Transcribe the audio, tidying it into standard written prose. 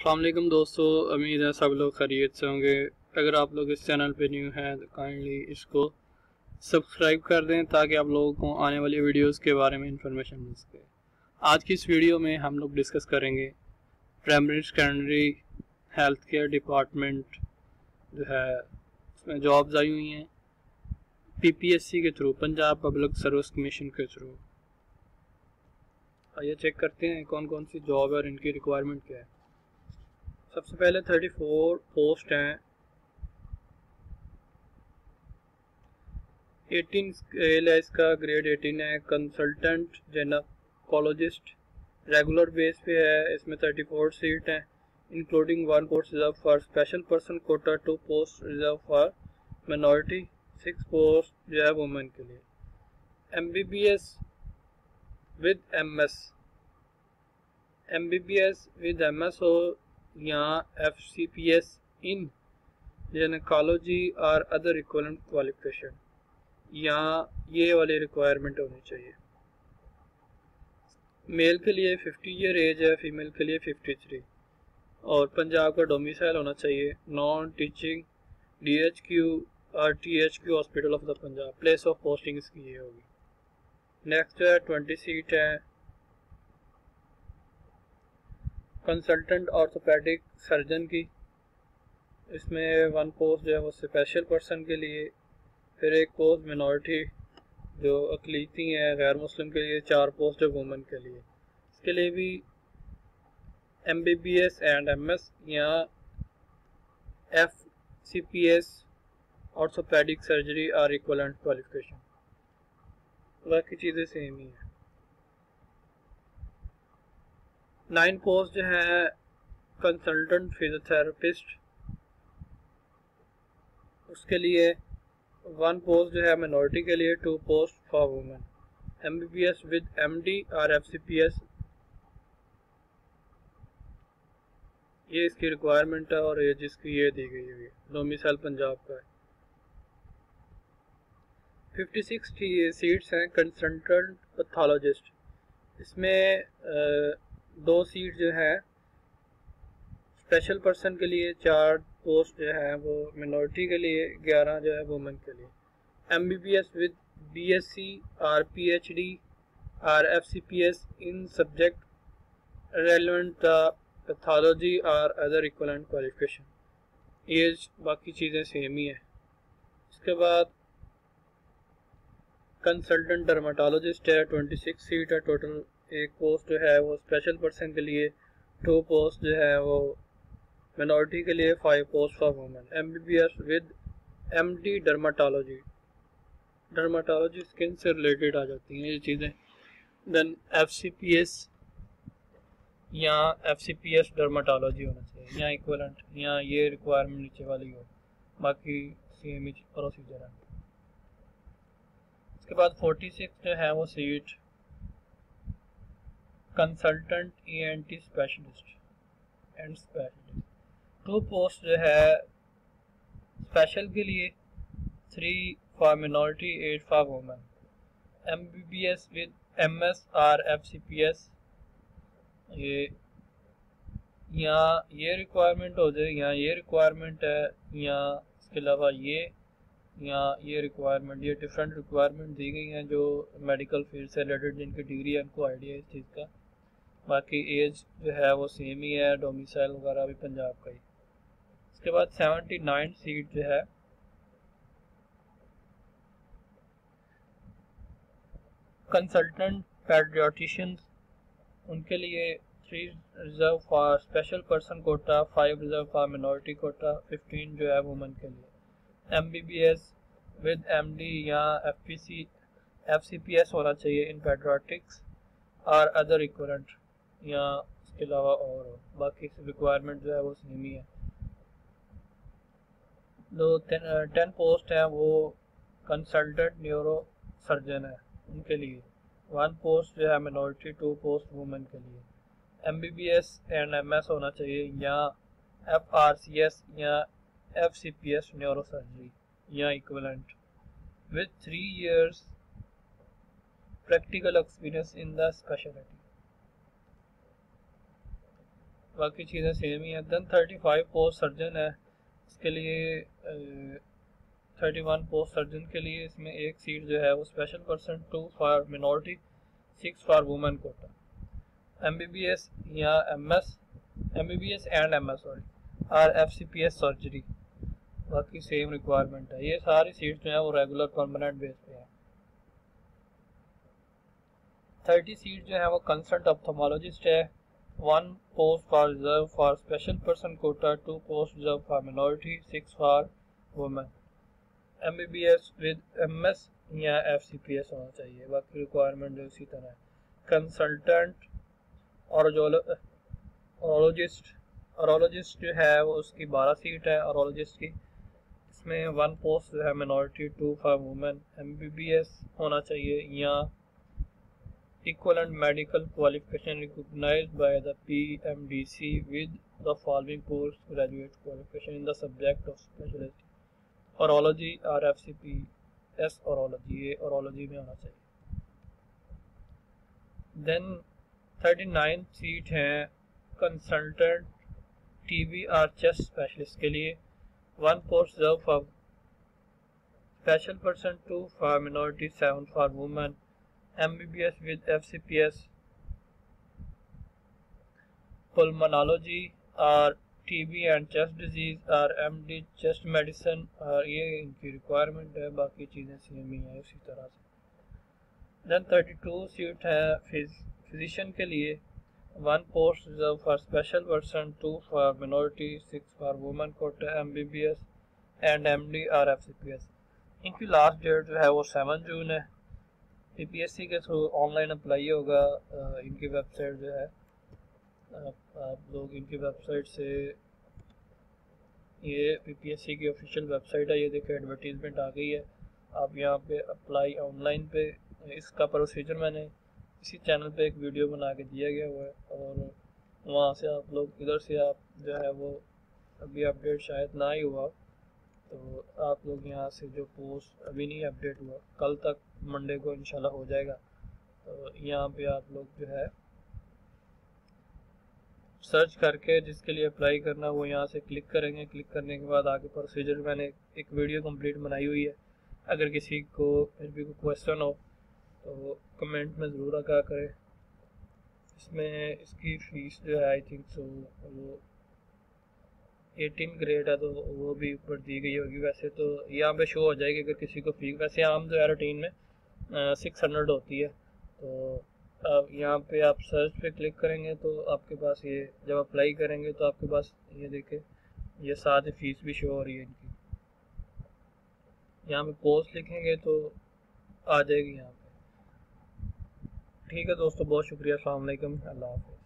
अस्सलाम वालेकुम दोस्तों, उम्मीद है सब लोग खैरियत से होंगे। अगर आप लोग इस चैनल पे न्यू हैं तो काइंडली इसको सब्सक्राइब कर दें ताकि आप लोगों को आने वाली वीडियोस के बारे में इंफॉर्मेशन मिल सके। आज की इस वीडियो में हम लोग डिस्कस करेंगे primary secondary health care department जो है उसमें जॉब्स आई हुई हैं PPSC के through, Punjab public service commission के थ्रू। आइए चेक करते हैं कौन कौन सी जॉब है और इनकी रिक्वायरमेंट क्या है। सबसे पहले 34 पोस्ट हैं। 18 स्केल है इसका, ग्रेड 18 है। कंसल्टेंट जेनेकोलॉजिस्ट रेगुलर बेस पे है। इसमें 34 सीट हैं including 1 post reserve for special person quota, 2 post reserve for minority, 6 post जो है वुमेन के लिए। MBBS with MS, MBBS with MS हो या FCPS इन जेनेकोलॉजी और अदर इक्विवेलेंट क्वालिफिकेशन, यहाँ ये वाली रिक्वायरमेंट होनी चाहिए। मेल के लिए 50 ईयर एज है, फीमेल के लिए 53, और पंजाब का डोमिसाइल होना चाहिए। नॉन टीचिंग DHQ और THQ hospital of the Punjab, place of posting इसकी ये होगी। नेक्स्ट है 20 सीट है कंसल्टेंट ऑर्थोपेडिक सर्जन की। इसमें 1 पोस्ट जो है वो स्पेशल पर्सन के लिए, फिर 1 पोस्ट मिनॉरिटी जो अकलीती हैं गैर मुस्लिम के लिए, 4 पोस्ट है वुमेन के लिए। इसके लिए भी MBBS एंड MS या FCPS ऑर्थोपेडिक सर्जरी और इक्विवेलेंट क्वालिफिकेशन, बाकी चीज़ें सेम ही हैं। 9 पोस्ट जो है कंसल्टेंट फिजियोथेरेपिस्ट, उसके लिए 1 पोस्ट जो है मिनॉरिटी के लिए, 2 post for women. MBBS with MD और FCPS ये इसकी रिक्वायरमेंट है, और ये जिसकी ये दी गई है डोमिसाइल पंजाब का है। 56 सीट्स हैं कंसल्टेंट पैथोलॉजिस्ट। इसमें 2 सीट जो है स्पेशल पर्सन के लिए, 4 पोस्ट जो है वो मिनॉरिटी के लिए, 11 जो है वुमेन के लिए। MBBS विद BSc और PhD और FCPS in subject relevant pathology और अदर इक्विवेलेंट क्वालिफिकेशन, एज बाकी चीज़ें सेम ही है। इसके बाद कंसल्टेंट डर्माटोलॉजिस्ट है, 26 सीट है टोटल। 1 पोस्ट जो है वो स्पेशल पर्सन के लिए, 2 पोस्ट जो है वो मिनॉरिटी के लिए, 5 post for women. MBBS with MD dermatology, dermatology skin से रिलेटेड आ जाती हैं ये चीज़ें। देन FCPS या FCPS डर्माटोलॉजी होना चाहिए, या इक्विवेलेंट, या ये रिक्वायरमेंट नीचे वाली हो, बाकी सेम ही प्रोसीजर है। इसके बाद 46 जो है वो seat consultant ENT specialist and specialist, 2 post जो है स्पेशल के लिए, 3 for minority, 8 for women. MBBS with MS और FCPS ये यहाँ ये रिक्वायरमेंट हो जाए, यहाँ ये रिक्वायरमेंट है, या इसके अलावा ये रिक्वायरमेंट, ये डिफरेंट रिक्वायरमेंट दी गई हैं जो मेडिकल फील्ड से रिलेटेड जिनकी डिग्री है उनको आइडिया है इस चीज़ का। बाकी एज जो है वो सेम ही है, डोमिसाइल वगैरह भी पंजाब का ही। इसके बाद 79 सीट जो है कंसल्टेंट पैडियाट्रिशियंस, उनके लिए 3 reserve for special person quota, 5 reserve for minority quota, 15 जो है वुमेन के लिए। MBBS विद MD या FCPS होना चाहिए इन पैडियाट्रिक्स और अदर इक्विवेलेंट, या इसके अलावा और हो, बाकी रिक्वायरमेंट जो है वो सेम ही है। 10 पोस्ट हैं वो कंसल्टेंट न्यूरो सर्जन है, उनके लिए 1 पोस्ट जो है मिनॉरिटी, 2 पोस्ट वुमेन के लिए। MBBS एंड MS होना चाहिए, या FRCS या FCPS न्यूरो सर्जरी या equivalent with 3 years practical experience in the speciality. बाकी चीज़ें सेम ही हैं। देन 35 पोस्ट सर्जन है, इसके लिए 31 पोस्ट सर्जन के लिए इसमें एक सीट जो है वो special person, 2 for minority, 6 for women quota. MBBS या MS, MBBS and MS sorry, और FCPS सर्जरी, बाकी सेम रिक्वायरमेंट है। ये सारी सीट जो है वो रेगुलर परमानेंट बेस पे है। 30 सीट जो है वो कंसल्ट ऑप्थोमोलॉजिस्ट है, 1 post for reserve for special person quota, 2 post reserve for minority, 6 for women. MBBS with MS या FCPS होना चाहिए, बाकी रिक्वायरमेंट जो इसी तरह है। कंसल्टेंट औरोलॉजिस्ट जो है वो उसकी 12 सीट है औरोलॉजिस्ट की, इसमें 1 पोस्ट जो है मिनॉरिटी, 2 फॉर वुमेन। MBBS होना चाहिए या equivalent medical qualification recognised by the PMDC with the following post graduate qualification in the subject of specialist urology और FCPS औरोलॉजी, ये औरोलॉजी में होना चाहिए। देन 39 सीट हैं कंसल्टेंट TB और चेस्ट स्पेशलिस्ट के लिए, 1 post reserve for special person, 2 for minority, 7 for women. MBBS with FCPS pulmonology और TB एंड चेस्ट डिजीज और MD चेस्ट मेडिसिन, और ये इनकी रिक्वायरमेंट है, बाकी चीज़ें सेम ही है उसी तरह से। देन 32 सीट है फिजिशियन के लिए, 1 post reserve for special person, 2 for minority, 6 for women quota. MBBS and MD और FCPS। इनकी लास्ट डेट जो है वो 7 जून है। PPSC के थ्रू ऑनलाइन अप्लाई होगा। इनकी वेबसाइट जो है, आप लोग इनकी वेबसाइट से, ये PPSC की ऑफिशियल वेबसाइट है, ये देखिए एडवर्टीजमेंट आ गई है। आप यहाँ पे अप्लाई ऑनलाइन पे, इसका प्रोसीजर मैंने इसी चैनल पे एक वीडियो बना के दिया गया हुआ है, और वहाँ से आप लोग इधर से आप जो है वो, अभी अपडेट शायद ना ही हुआ, तो आप लोग यहाँ से जो पोस्ट अभी नहीं अपडेट हुआ, कल तक मंडे को इंशाल्लाह हो जाएगा, तो यहाँ पे आप लोग जो है सर्च करके जिसके लिए अप्लाई करना वो यहाँ से क्लिक करेंगे। क्लिक करने के बाद आगे प्रोसीजर मैंने एक वीडियो कंप्लीट बनाई हुई है, अगर किसी को फिर भी कोई क्वेश्चन हो तो कमेंट में ज़रूर आगाह करें। इसमें इसकी फ़ीस जो है आई थिंक सो वो 18 ग्रेड है, तो वो भी ऊपर दी गई होगी। वैसे तो यहाँ पे शो हो जाएगी अगर किसी को फ़ीस, वैसे आम जो है रूटीन में 600 होती है। तो अब यहाँ पे आप सर्च पे क्लिक करेंगे तो आपके पास ये, जब अप्लाई करेंगे तो आपके पास ये देखें, ये साथ ही फ़ीस भी शो हो रही है इनकी। यहाँ पे पोस्ट लिखेंगे तो आ जाएगी यहाँ पे। ठीक है दोस्तों, बहुत शुक्रिया, अस्सलाम वालेकुम, अल्लाह हाफ़िज़।